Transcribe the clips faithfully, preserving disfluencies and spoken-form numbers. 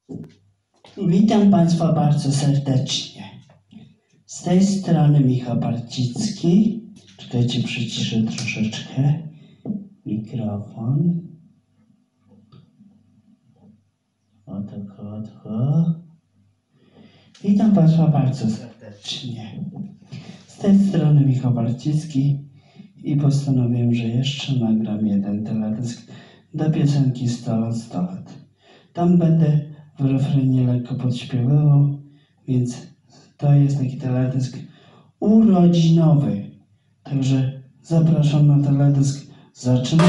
Witam Państwa bardzo serdecznie. Z tej strony Michał Barcicki. Czekajcie, przyciszę troszeczkę mikrofon. O tak, o tak. Witam Państwa bardzo serdecznie. Z tej strony Michał Barcicki i postanowiłem, że jeszcze nagram jeden teledysk do piosenki sto lat, sto lat. Tam będę w refrenie lekko podśpiewywał, więc to jest taki teledysk urodzinowy. Także zapraszam na teledysk. Zaczynamy.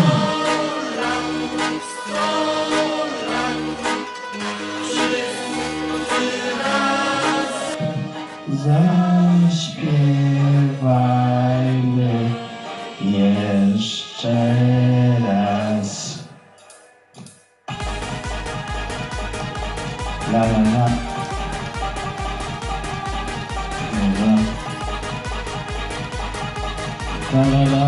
Zaśpiewajmy jeszcze raz. La la la. La la la.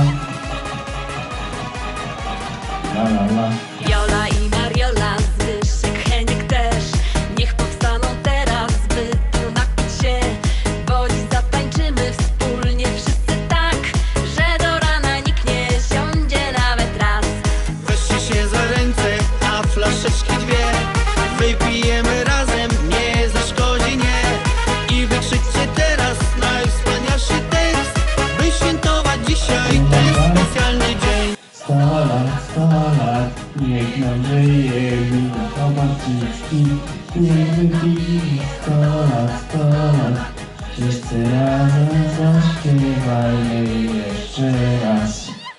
La la la. Jola i Mariola, Zbyszek, Heniek też. Niech powstaną teraz, by tu napić się. Bo dziś zatańczymy wspólnie wszyscy tak, że do rana nikt nie siądzie nawet raz. Weźcie się za ręce, a flaszeczki dwie wypijemy razem, nie zaszkodzi, nie. I wykrzyczcie teraz najwspanialszy tekst, by świętować dzisiaj ten specjalny dzień. Sto lat, sto lat, niech nam żyje Michał Barcicki. Niech wypije sto lat, sto lat. Wszyscy razem zaśpiewajmy jeszcze raz.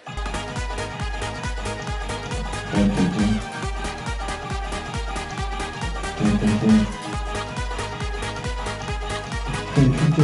Tu, tu, tu. Tu, tu, tu. Tu, tu, tu.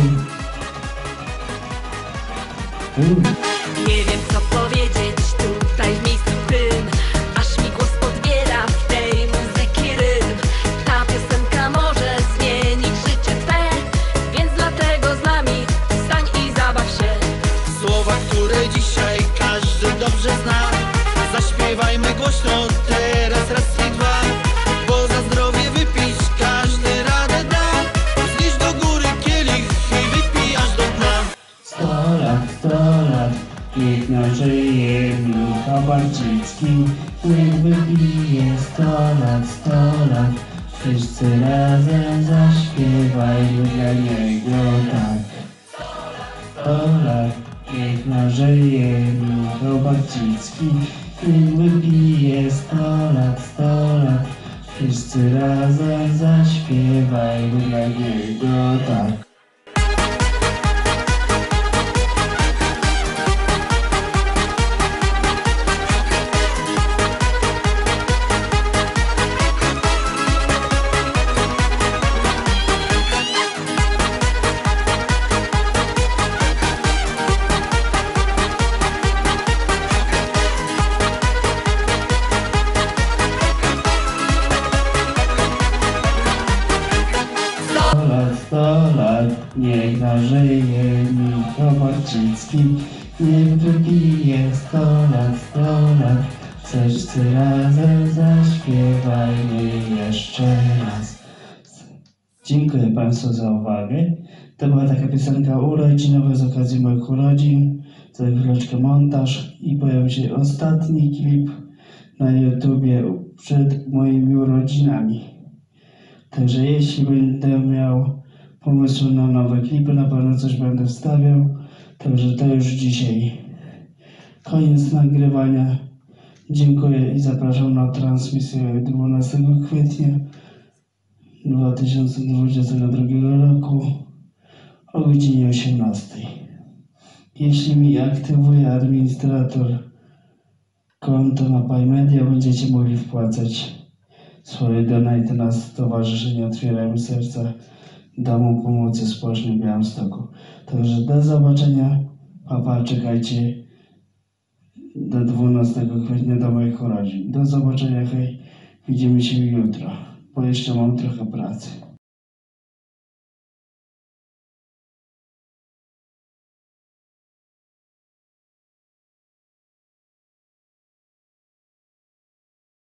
Tu. Nie wiem co powiedzieć tutaj w miejscu tym, aż mi głos podbiera w tej muzyki rytm. Ta piosenka może zmienić życie twe, więc dlatego z nami wstań i zabaw się. Słowa, które dzisiaj każdy dobrze zna, zaśpiewajmy głośno teraz raz i dwa. Bo za zdrowie wypić każdy radę da. Znieś do góry kielich i wypij aż do dna. Sto lat, sto lat, niech nam żyje Michał Barcicki. Niech wypije sto lat, sto lat. Wszyscy razem zaśpiewajmy dla niego tak. Sto lat, niech nam żyje Michał Barcicki. Niech wypije sto lat, sto lat. Wszyscy razem zaśpiewajmy dla niego tak. Sto lat, sto lat, niech nam żyje Michał Barcicki. Niech wypije sto lat, sto lat. Wszyscy razem zaśpiewajmy jeszcze raz. Dziękuję Państwu za uwagę. To była taka piosenka urodzinowa z okazji moich urodzin. Za chwileczkę montaż i pojawi się ostatni klip na YouTubie przed moimi urodzinami. Także jeśli będę miał pomysły na nowe klipy, na pewno coś będę wstawiał. Także to już dzisiaj koniec nagrywania. Dziękuję i zapraszam na transmisję dwunastego kwietnia dwa tysiące dwudziestego drugiego roku o godzinie osiemnastej. Jeśli mi aktywuje administrator konto na PayMedia, będziecie mogli wpłacać swoje donaty na Stowarzyszenie Otwierajmy Serca Domu Pomocy Społecznej w Białymstoku. Także do zobaczenia. Papa, czekajcie do dwunastego kwietnia do moich urodzin. Do zobaczenia, hej. Widzimy się jutro, bo jeszcze mam trochę pracy.